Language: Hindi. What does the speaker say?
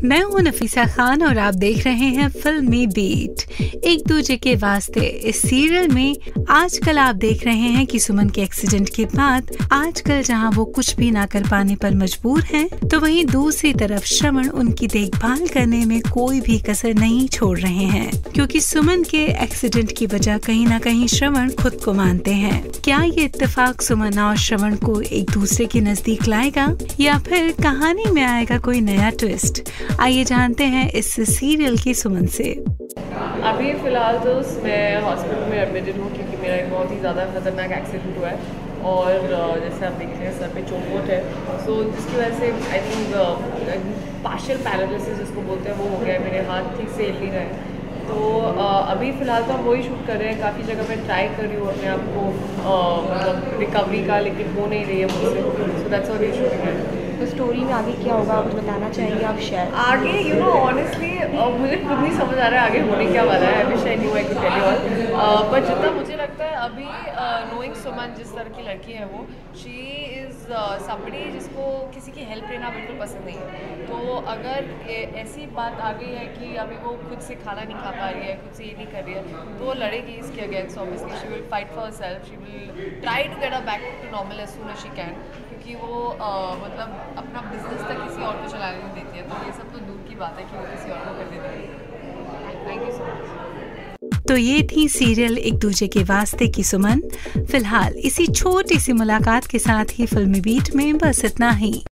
मैं हूं नफीसा खान और आप देख रहे हैं फिल्मी बीट। एक दूजे के वास्ते इस सीरियल में आजकल आप देख रहे हैं कि सुमन के एक्सीडेंट के बाद आजकल जहां वो कुछ भी ना कर पाने पर मजबूर हैं, तो वहीं दूसरी तरफ श्रवण उनकी देखभाल करने में कोई भी कसर नहीं छोड़ रहे हैं, क्योंकि सुमन के एक्सीडेंट की वजह कहीं ना कहीं श्रवण खुद को मानते हैं। क्या ये इत्तेफाक सुमन और श्रवण को एक दूसरे के नजदीक लाएगा या फिर कहानी में आएगा कोई नया ट्विस्ट? आइए जानते हैं इस सीरियल की सुमन से। अभी फ़िलहाल तो मैं हॉस्पिटल में एडमिटेड हूँ क्योंकि मेरा एक बहुत ही ज़्यादा खतरनाक एक्सीडेंट हुआ है और जैसे आप देख रहे हैं सर पे चोट है, सो जिसकी वजह से आई थिंक पार्शियल पैरालिसिस जिसको बोलते हैं वो हो गया है। मेरे हाथ ठीक से हिल नहीं रहे हैं। तो अभी फ़िलहाल तो हम वही शूट कर रहे हैं। काफ़ी जगह मैं ट्राई कर रही हूँ अपने आप को मतलब रिकवरी का, लेकिन हो नहीं रही है मुझसे। So that's what we shooting है। तो स्टोरी में आगे क्या होगा आप बताना चाहेंगे? आप शेयर आगे ऑनेस्टली मुझे खुद नहीं समझ आ रहा है आगे होने क्या वाला है। I wish I knew I could tell you all, पर जितना मुझे लगता है अभी नोइंग सुमन जिस तरह की लड़की है वो शी इज़ समबडी जिसको किसी की हेल्प लेना बिल्कुल पसंद नहीं है। तो अगर ऐसी बात आ गई है कि अभी वो खुद से खाना नहीं खा पा रही है, खुद से ये नहीं कर रही है, तो वो लड़ेगी इसके against. Obviously she will fight for herself, she will try to get a back to normal as soon as she can, क्योंकि वो मतलब अपना बिजनेस तक किसी और को चलाने नहीं देती है। तो ये सब तो दूर की बात है कि वो किसी और को करने देती है। Thank you so much. तो ये थी सीरियल एक दूजे के वास्ते की सुमन। फिलहाल इसी छोटी सी मुलाकात के साथ ही फिल्मी बीट में बस इतना ही।